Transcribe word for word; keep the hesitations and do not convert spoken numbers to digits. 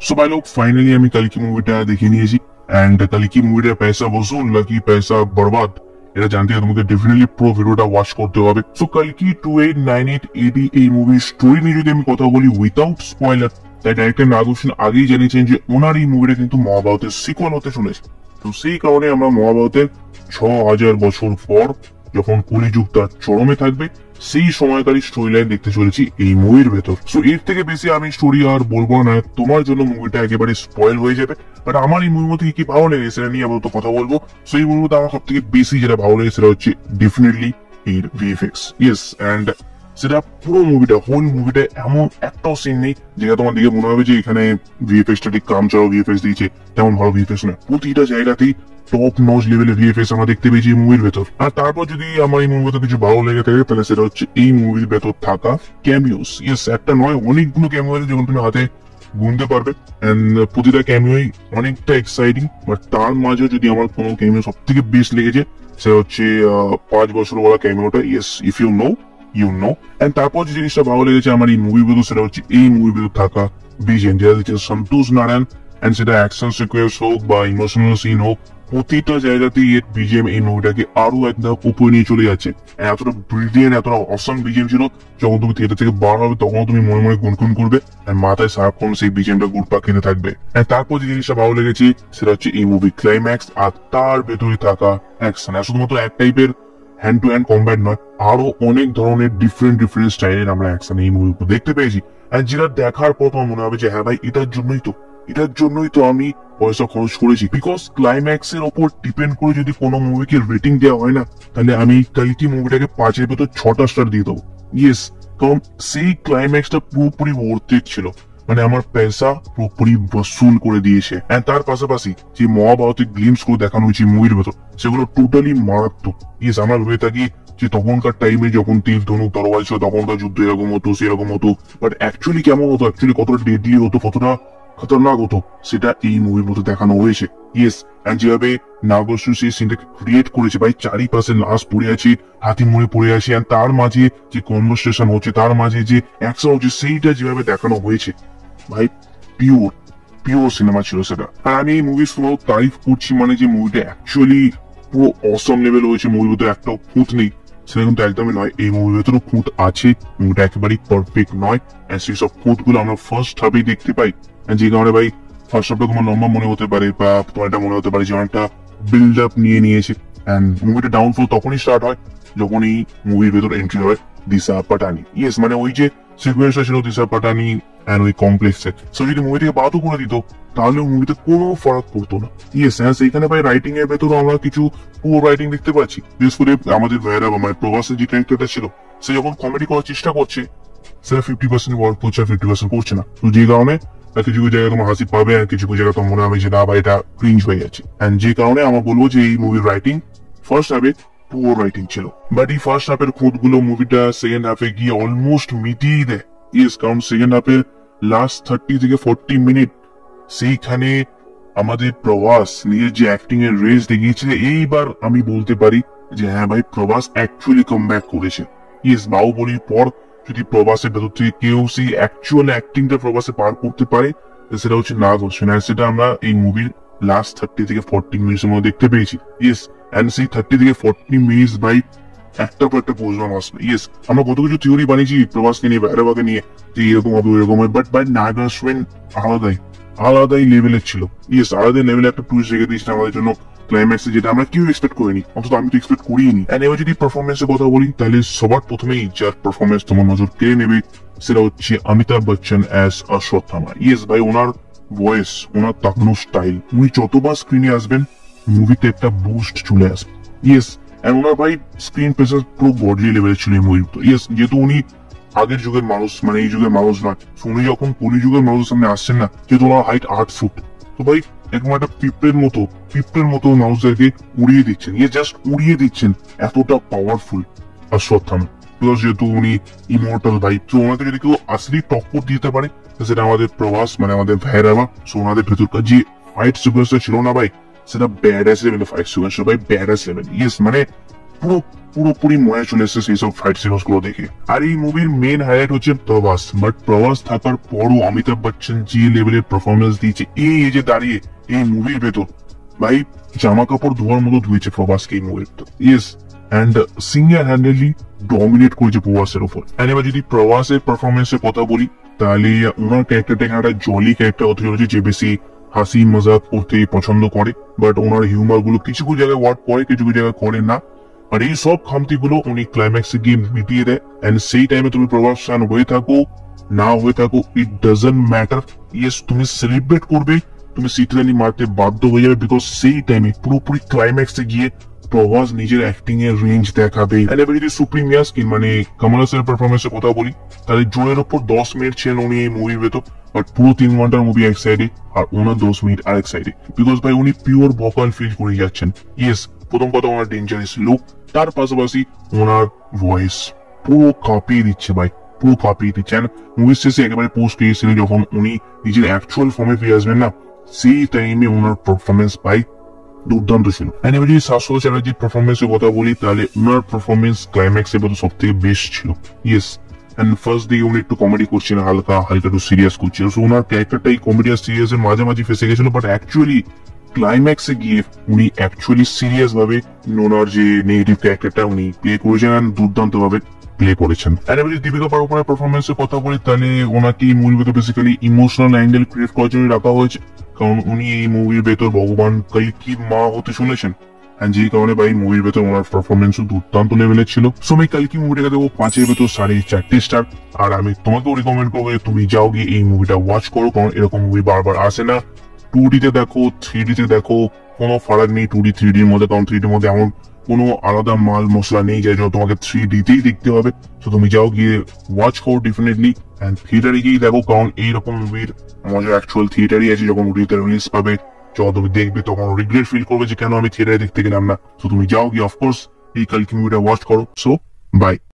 सो भाई लोग फाइनली আমি কালকি মুভিটা দেখে নিয়েছি এন্ড কালকি মুভিটা পয়সা वसूल নাকি পয়সা বরবাদ এটা জানতে তোমাকে ডেফিনেটলি পুরো ভিডিওটা ওয়াচ করতে হবে। সো কালকি two eight nine eight AD এই মুভির স্টোরি নিয়ে যদি আমি কথা বলি উইদাউট স্পয়লার, তাই ডাইরেক্টর নাগোসিন আগেই জানিয়েছেন যে ওনার এই মুভিটা কিন্তু মহাভারতের সিকুয়েল হতে চলেছে। তো সেই কারণে আমরা মহাভারতের ছ হাজার বছর পর যখন কলিযুগ তার চরমে থাকবে সেই সময়কারী স্টোরি লাইন দেখতে চলেছি এই মুভির ভেতর। সো এর থেকে বেশি আমি স্টোরি আর বলবো না, তোমার জন্য মুভিটা একেবারে স্পয়েল হয়ে যাবে। বাট আমার এই মুভির মধ্যে কি ভালো লেগেছে সেটা নিয়ে আপাতত কথা বলবো। সো এই মুভির মধ্যে আমার সব থেকে বেশি যেটা ভালো লেগেছে সেটা হচ্ছে ডেফিনেটলি এর ভিএফএক্স। ইয়েস, এন্ড সেটা পুরো মুভিটা হোল মুভিটা এমন একটাও সিন নেই যেটা তোমার দিকে মনে হবে যে এখানে ভিএফএক্স টা ঠিক কাম চাও ভিএফএক্স দিয়েছে, তেমন ভালো ভিএফএক্স নয়। প্রতিটা জায়গাতেই টপ নচ লেভেলের ভিএফএক্স আমরা দেখতে পেয়েছি মুভির ভেতর। আর তারপর যদি আমার এই মুভির ভেতর কিছু ভালো লেগে থাকে তাহলে সেটা হচ্ছে এই মুভির ভেতর থাকা ক্যামিওস। ইয়েস, একটা নয় অনেকগুলো ক্যামিও আছে যখন তুমি হাতে গুনতে পারবে, এন্ড প্রতিটা ক্যামিওই অনেকটা এক্সাইটিং। বাট তার মাঝে যদি আমার কোনো ক্যামিও সব থেকে বেস্ট লেগেছে সেটা হচ্ছে পাঁচ বছর বলা ক্যামিওটা। Yes, if you know you know. And তারপর যে জিনিসটা ভালো লেগেছে আমার এই মুভির ভেতর সেটা হচ্ছে এই মুভির ভেতর থাকা বিজিএম, যেটা হচ্ছে সন্তোষ নারায়ণ। এন্ড সেটা অ্যাকশন সিকোয়েন্স হোক বা ইমোশনাল সিন হোক, প্রতিটা জায়গাতেই এর বিজিএম এই মুভিটাকে আরো এক ধাপ উপরে নিয়ে চলে যাচ্ছে। এতটা ব্রিলিয়েন্ট এতটা অসম বিজিএম ছিল, যখন তুমি থিয়েটার থেকে বার হবে তখন তুমি মনে মনে গুনগুন করবে আর মাথায় সারাক্ষণ সেই বিজিএমটা ঘুরপাক খেতে থাকবে। তারপর যে জিনিসটা ভালো লেগেছে সেটা হচ্ছে এই মুভি ক্লাইম্যাক্স আর তার ভেতরে থাকা অ্যাকশন। শুধুমাত্র এক টাইপের হ্যান্ড টু হ্যান্ড কম্ব্যাট নয়, আরো অনেক ধরনের ডিফারেন্ট ডিফারেন্ট স্টাইলের আমরা অ্যাকশন এই মুভি দেখতে পেয়েছি। আর যেটা দেখার পর তোমার মনে হবে যে হ্যাঁ ভাই এটার জন্যই তো এটার জন্যই তো আমি পয়সা খরচ করেছি। বিকজ ক্লাইম্যাক্স এর ওপর ডিপেন্ড করে যদি কোনো মুভিকে রেটিং দেওয়া হয় না, তাহলে আমি কালকি মুভিটাকে পাঁচের ভেতর ছটা স্টার দিয়ে দেবো। ইয়েস, কারণ সেই ক্লাইম্যাক্সটা পুরোপুরি ওর্থেড ছিল, মানে আমার পয়সা পুরোপুরি বসুল করে দিয়েছে। এন্ড তার পাশাপাশি যে মহাভারতের গ্লিমস গুলো দেখানো হয়েছে মুভির ভেতর সেগুলো টোটালি মারাত্মক। ইয়েস, আমরা ভেবে থাকি যে তখনকার টাইমে যখন তীর ধনুক তরোয়াল ছিল তখনকার যুদ্ধ এরকম হতো সেরকম হতো, বাট অ্যাকচুয়ালি কেমন হতো, অ্যাকচুয়ালি কতটা ডেডলি হতো, কতটা খতরনাক হতো সেটা এই মুভির মধ্যে দেখানো হয়েছে। ইয়েস, এন্ড যেভাবে নাগোসিন সেই সিনটাকে ক্রিয়েট করেছে ভাই, চারিপাশে লাশ পড়ে আছে, হাতি মরে পড়ে আছে, আর তার মাঝে যে কনভারসেশন হচ্ছে, তার মাঝে যে অ্যাকশন হচ্ছে, সেইটা যেভাবে দেখানো হয়েছে ভাই পিওর পিওর সিনেমা ছিল সেটা। আর আমি এই মুভি শুধু তারিফ করছি মানে যে মুভিটা অ্যাকচুয়ালি পুরো অসম লেভেল হয়েছে, মুভির মধ্যে একটাও খুঁত নেই সেটা কিন্তু একদমই নয়। এই মুভির ভেতরেও খুঁত আছে, মুভিটা একেবারেই পারফেক্ট নয়। এন্ড সেই সব খুঁত গুলো আমরা ফার্স্ট হাফেই দেখতে পাই, যে কারণে ভাই ফার্স্ট হাফটা তোমার লম্বা মনে হতে পারে বা তোমার এটা মনে হতে পারে যে অনেকটা বিল্ড আপ নিয়ে নিয়েছে। এন্ড মুভিটা ডাউনফল তখনই স্টার্ট হয় যখন এই মুভির ভেতর এন্ট্রি হয় দিশা পাটানি। ইয়েস, মানে ওই যে সিকুয়েন্সটা ছিল দিশা পাটানি এন্ড ওই কমপ্লেক্সে, সো যদি মুভি থেকে বাদও করে দিত তাহলে মুভিতে কোনো ফারাক পড়তো না। ইয়েস, হ্যাঁ সেইখানে ভাই রাইটিং এর ভেতরও আমরা কিছু পুরো রাইটিং দেখতে পাচ্ছি। বিশেষ করে আমাদের ভাইয়েরা বা মানে প্রবাসের যে ক্যারেক্টারটা ছিল সে যখন কমেডি করার চেষ্টা করছে সেটা ফিফটি পার্সেন্ট ওয়ার্ক করছে আর ফিফটি পার্সেন্ট করছে না। তো যে কারণে কিছু কিছু জায়গায় তোমার হাসি পাবে আর কিছু কিছু জায়গায় তোমার মনে হবে যে না ভাই এটা ক্রিঞ্জ হয়ে যাচ্ছে। এন্ড যে কারণে আমরা বলবো যে এই মুভির রাইটিং ফার্স্ট হাফে পুরো রাইটিং ছিল, বাট এই ফার্স্ট হাফের খুঁত গুলো মুভিটা সেকেন্ড হাফে গিয়ে অলমোস্ট মিটিয়ে দেয়। ইয়েস, কারণ সেকেন্ড হাফের লাস্ট থার্টি থেকে ফোর্টি মিনিট সেইখানে আমাদের প্রভাস নিজের যে অ্যাক্টিং এর রেস দেখিয়েছে, এইবার আমি বলতে পারি যে হ্যাঁ ভাই প্রভাস অ্যাকচুয়ালি কাম ব্যাক করেছে। ইয়েস, বাহুবলীর পর যদি প্রভাসের ভেতর থেকে কেউ সেই অ্যাকচুয়াল অ্যাক্টিংটা প্রভাসে পার করতে পারে সেটা হচ্ছে নাগোসিন। আর সেটা আমরা এই মুভির লাস্ট থার্টি থেকে ফোর্টি মিনিটের মধ্যে দেখতে পেয়েছি। ইয়েস, এন্ড সেই থার্টি থেকে ফোর্টি মিনিটস বাই একটা পর একটা পোজবাম আসবে। ইয়েস, আমরা কত কিছু থিওরি বানিয়েছি প্রভাসকে নিয়ে ভৈরবাকে নিয়ে যে এরকম হবে এরকম হবে, বাট বাই নাগোসিন আলাদাই আলাদাই লেভেলের ছিল। ইয়েস, আলাদা লেভেলে একটা টুইস্ট রেখে দিয়েছিল আমাদের জন্য ক্লাইম্যাক্সে, যেটা আমরা কেউ এক্সপেক্ট করিনি, অন্তত আমি তো এক্সপেক্ট করিনি। এন্ড এবার যদি পারফরমেন্সের কথা বলি তাহলে সবার প্রথমেই যার পারফরমেন্স তোমার নজর কেড়ে নেবে সেটা হচ্ছে অমিতাভ বচ্চন অ্যাজ অশ্বত্থামা। ইয়েস ভাই, ওনার ভয়েস, ওনার তাকানোর স্টাইল, উনি যতবার স্ক্রিনে আসবেন মুভিতে একটা বুস্ট চলে আসবে। ইয়েস, এন্ড ওনার ভাই স্ক্রিন প্রেজেন্স পুরো গর্জিয়া লেভেলের ছিল এই মুভিতে। ইয়েস, যেহেতু উনি আগের যুগের মানুষ, মানে এই যুগের মানুষ নয়, উনি যখন কলি যুগের মানুষ সামনে আসছেন না, যেহেতু ওনার হাইট আট ফুট, তো ভাই একদম একটা পিঁপড়ের মতো পিঁপড়ের মতো মানুষদেরকে উড়িয়ে দিচ্ছেন। ইয়ে জাস্ট উড়িয়ে দিচ্ছেন, এতটা পাওয়ারফুল অশ্বত্থামা। প্লাস যেহেতু উনি ইমর্টাল ভাই, তো ওনাকে যদি কেউ আসলে টক্কর দিতে পারে সেটা আমাদের প্রভাস, মানে আমাদের ভাইয়েরা। সো ওনাদের ভেতরকার যে ফাইট সিকোয়েন্সটা ছিল না ভাই, সেটা ব্যাডাস লেভেলের ফাইট সিকোয়েন্স ভাই, ব্যাডাস লেভেল। ইয়েস, মানে পুরো পুরোপুরি মনে চলে এসেছে সেই সব ফাইট সিকোয়েন্স গুলো দেখে। আর এই মুভির মেন হাইলাইট হচ্ছে প্রভাস, বাট প্রভাস থাকার পরও অমিতাভ বচ্চন যে লেভেলের পারফরমেন্স দিয়েছে এই এজে দাঁড়িয়ে এই মুভির ভেতর, ভাই জামা কাপড় ধোয়ার মতো ধুয়েছে প্রভাসকে এই মুভির ভেতর। Yes, and single handedly dominate করেছে প্রভাসের উপর। এন্ড এবার যদি প্রভাসের পারফরমেন্সের কথা বলি, তাহলে ওনার ক্যারেক্টারটা এখানে একটা জলি ক্যারেক্টার হতে চলেছে, যে বেশি হাসি মজাক করতে পছন্দ করে, বাট ওনার হিউমার গুলো কিছু কিছু জায়গায় ওয়ার্ক করে, কিছু কিছু জায়গায় করে না। আর এই সব খামতি গুলো উনি ক্লাইম্যাক্সে গিয়ে মিটিয়ে দেয়। এন্ড সেই টাইমে তুমি প্রভাস ফ্যান হয়ে থাকো না হয়ে থাকো, ইট ডাজন্ট ম্যাটার। ইয়েস, তুমি সেলিব্রেট করবে, তুমি সিটরানি মারতে বাধ্য হয়ে যাবে, বিকজ সেই টাইমে পুরোপুরি ক্লাইম্যাক্সে গিয়ে প্রভাস নিজের অ্যাক্টিং এর রেঞ্জ দেখাবে। এন্ড এবার যদি সুপ্রিমিয়ার স্কিন মানে কমল হাসানের পারফরমেন্সের কথা বলি, তাহলে জোয়ের ওপর দশ মিনিট ছিলেন উনি এই মুভির ভেতর, বাট পুরো তিন ঘন্টার মুভি এক সাইডে আর ওনার দশ মিনিট আরেক সাইডে, বিকজ ভাই উনি পিওর ভোকাল ফিল করে যাচ্ছেন। ইয়েস, প্রথম কথা ওনার ডেঞ্জারাস লুক, তার পাশাপাশি ওনার ভয়েস পুরো কাঁপিয়ে দিচ্ছে ভাই, পুরো কাঁপিয়ে দিচ্ছে। মুভির শেষে একেবারে পোস্ট ক্রেডিট যখন উনি নিজের অ্যাকচুয়াল ফর্মে ফিরে আসবেন না, সেই টাইমে ওনার পারফরমেন্স ভাই দুর্দান্ত ছিল। এন্ড এবার যদি শাশ্বত চ্যাটার্জির পারফরমেন্সের কথা বলি, তাহলে ওনার পারফরমেন্স ক্লাইম্যাক্স এবার সব থেকে বেস্ট ছিল। ইয়েস, এন্ড ফার্স্ট দিকে উনি একটু কমেডি করছেন, হালকা হালকা একটু সিরিয়াস করছেন, সো ওনার ক্যারেক্টারটাই কমেডি আর সিরিয়াস এর মাঝামাঝি ফেসে গেছিল, বাট অ্যাকচুয়ালি ক্লাইম্যাক্সে গিয়ে উনি অ্যাকচুয়ালি সিরিয়াস ভাবে ওনার যে নেগেটিভ ক্যারেক্টারটা উনি প্লে করেছেন এন্ড দুর্দান্ত ভাবে প্লে করেছেন। এন্ড এবার যদি দীপিকা পাড়ুকোনের পারফরমেন্সের কথা বলি, তাহলে ওনাকে এই মুভির ভেতর বেসিক্যালি ইমোশনাল অ্যাঙ্গেল ক্রিয়েট করার জন্য রাখা হয়েছে, কারণ উনি এই মুভির ভেতর ভগবান কালকির মা হতে শুনেছেন, যে কারণে ভাই মুভির ভেতর ওনার পারফরমেন্স দুর্দান্ত লেভেলের ছিল। সো আমি কালকি মুভিটাকে দেবো পাঁচের ভেতর সাড়ে চারটে স্টার। আর আমি তোমাকেও রিকমেন্ড করবো তুমি যাও গিয়ে এই মুভিটা ওয়াচ করো, কারণ এরকম মুভি বারবার আসে না। টু ডিতে দেখো, থ্রি ডিতে দেখো, কোনো ফারাক নেই টু ডি থ্রি ডির মধ্যে, কারণ থ্রি ডির মধ্যে এমন কোনো আলাদা মাল মশলা নেই যার জন্য তোমাকে থ্রি ডিতেই দেখতে হবে। তো তুমি যাও গিয়ে ওয়াচ করো ডেফিনেটলি, এন্ড থিয়েটারে গিয়ে দেখো, কারণ এইরকম মুভির মজা অ্যাকচুয়াল থিয়েটারই আছে। যখন ওটিতে রিলিজ পাবে, যখন তুমি দেখবে তখন রিগ্রেট ফিল করবে যে কেন আমি থিয়েটারে দেখতে গেলাম না। তো তুমি যাও গিয়ে অফকোর্স এই কালকি মুভিটা ওয়াচ করো। So by.